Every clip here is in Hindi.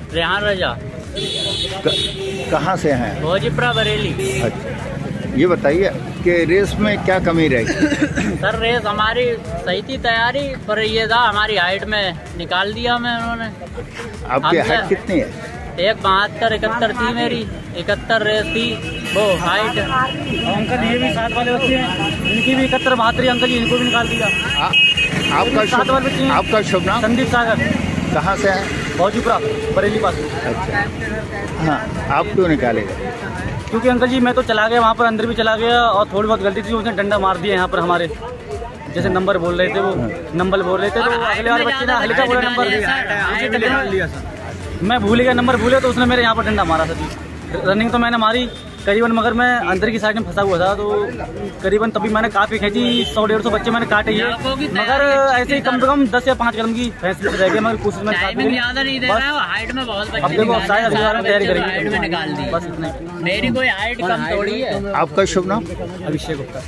रेहान रजा। कहाँ से हैं? भोजीपुरा बरेली। अच्छा, ये बताइए कि रेस में क्या कमी रही? सर रेस हमारी सही थी तैयारी, पर ये था हमारी हाइट में निकाल दिया हमें उन्होंने। आपकी हाइट कितनी है? 1.72-71 थी मेरी, 71 रेस थी वो हाइट। अंकल ये भी साथ वाले बच्चे हैं, इनकी भी 71-72 अंकल जी, इनको भी निकाल दिया। आपका शुभ नाम? संदीप सागर। कहाँ से हैं? भोजीपुरा बरेली पास। अच्छा, हाँ, आप क्यों निकालेगा? क्योंकि अंकल जी मैं तो चला गया वहाँ पर, अंदर भी चला गया और थोड़ी बहुत गलती थी, उसने डंडा मार दिया यहाँ पर हमारे। जैसे नंबर बोल रहे थे वो, नंबर बोल रहे थे तो अगले वाले बच्चे ने हल्का बोला नंबर दिया, मैं भूल गया, नंबर भूले तो उसने मेरे यहाँ पर डंडा मारा था जी। रनिंग तो मैंने मारी करीबन, मगर मैं अंदर की साइड में फंसा हुआ था, तो करीबन तभी मैंने काफ़ी खींची, 100-150 बच्चे मैंने काटे ये, मगर ऐसे ही कम से कम 10 या 5 कदम की फैसले रह गए, मगर कोशिश में हाइट में बहुत अब देखो शायद अगली बार में तैयारी करेंगे। निकाल दी बस इतना ही। मेरी कोई हाइट कम थोड़ी है। आपका शुभ नाम? अभिषेक गुप्ता।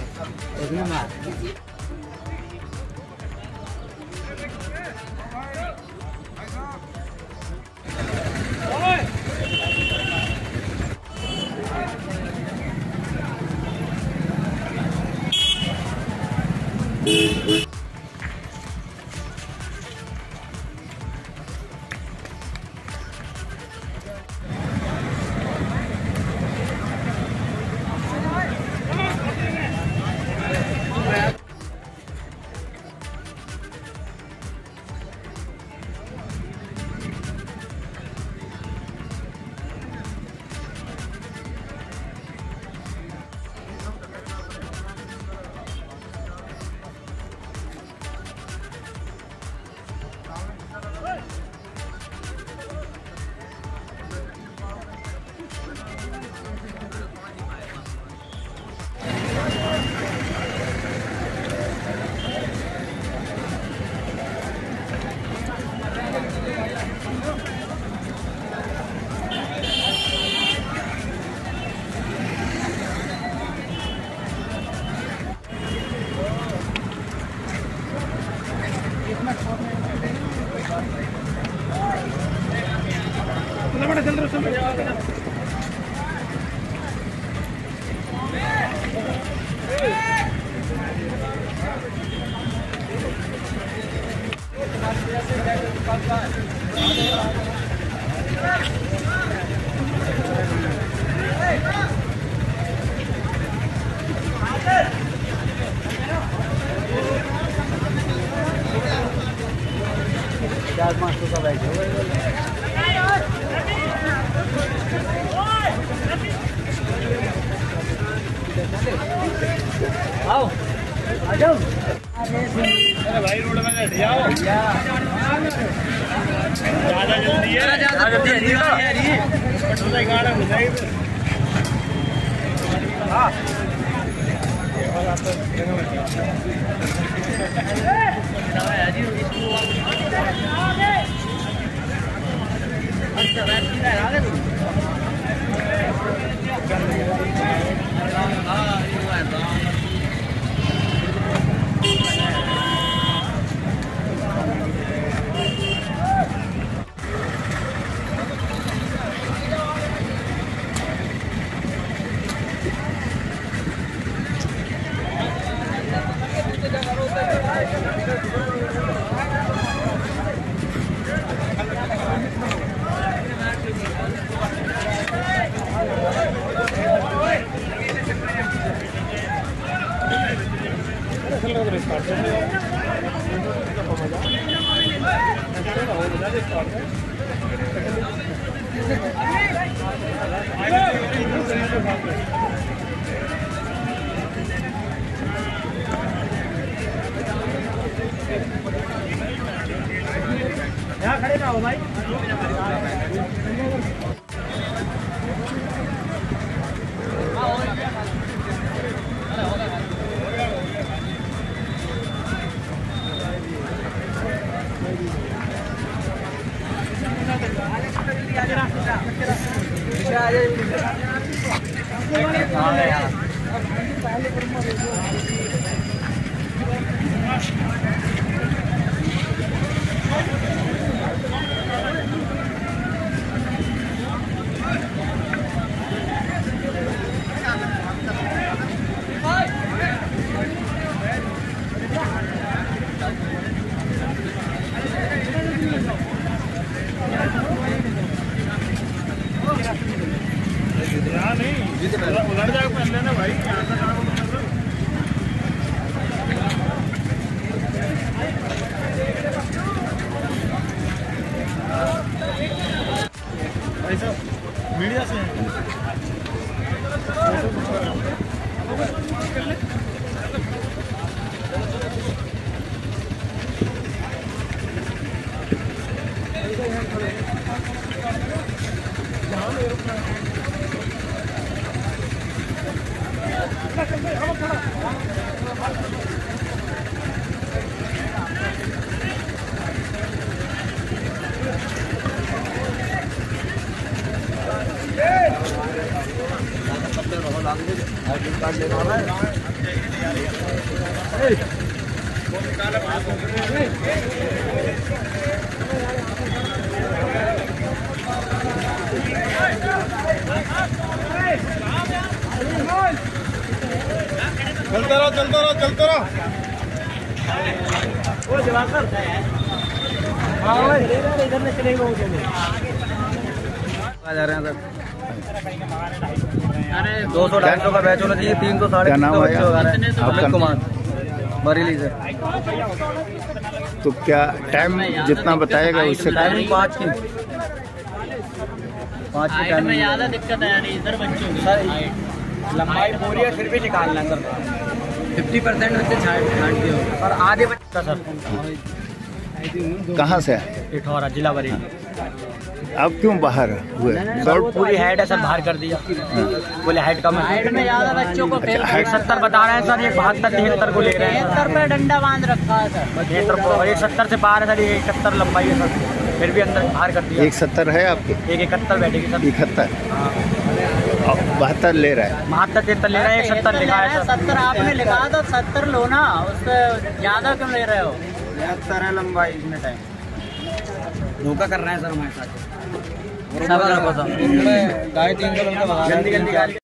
आओ आ जाओ। अरे भाई रोड में बैठ जाओ, ज़्यादा जल्दी है, ज़्यादा जल्दी है, पेट्रोल की गाड़ी हो जाएगी। हाँ यहाँ खड़े ना हो भाई। मीडिया से चलते रहो। वो जवाकर हाँ भाई इधर में चलेगा वो आ जा रहे हैं सर। अरे 200-250 का बैच होना चाहिए। 300 साढ़े 300 कुमार बरेली से। तो क्या टाइम जितना बताएगा उससे टाइमिंग 5 की हाइट में ज्यादा दिक्कत है यार इधर बच्चों की सर। लंबाई पूरी है फिर भी निकालना सर। 50% बच्चे छाट दिए और आधे बच्चा सर। कहाँ से इठौरा जिला बरेली। आप क्यों बाहर हुए? सर पूरी हेड है सर बाहर कर दिया। बोले हेड कम है। हाइट में ज्यादा बच्चों को फेल 170 बता रहे हैं सर। ये 72-73 को ले रहे हैं। 73 पे डंडा बांध रखा है सर। 170 से पार है सर। ये 71 लंबाई है सर। फिर भी अंदर बाहर कर दिया। 170 है आपके? एक 71 बैठेगी सर। 71 72 ले रहा है। 72-73 ले रहा है। 170 लिखा है सर। 70 आपने लिखा तो 70 लो ना। उससे ज्यादा क्यों ले रहे हो? 72 है लंबाई। इसमें टाइम धोखा कर रहे हैं सर हमारे साथ। गाय 300 जल्दी